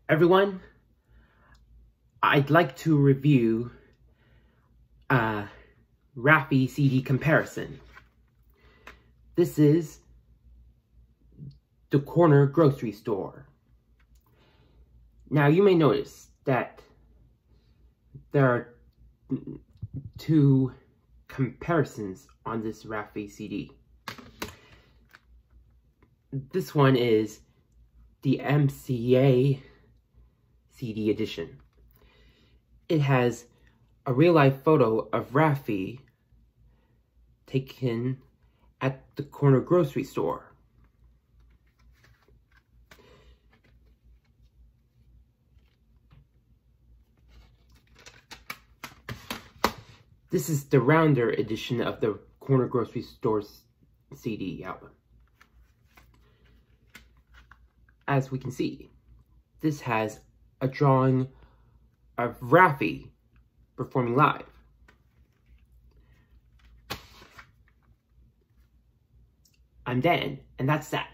Everyone, I'd like to review Raffi CD comparison. This is the corner grocery store. Now you may notice that there are two comparisons on this Raffi CD. This one is the MCA CD edition. It has a real-life photo of Raffi taken at the corner grocery store. This is the rounder edition of the corner grocery store's CD album. As we can see, this has a drawing of Raffi performing live. I'm Dan, and that's that.